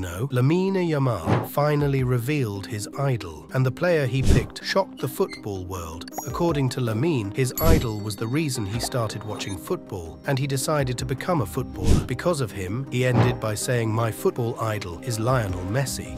know, Lamine Yamal finally revealed his idol, and the player he picked shocked the football world. According to Lamine, his idol was the reason he started watching football, and he decided to become a footballer. Because of him, he ended by saying, "My football idol is Lionel Messi."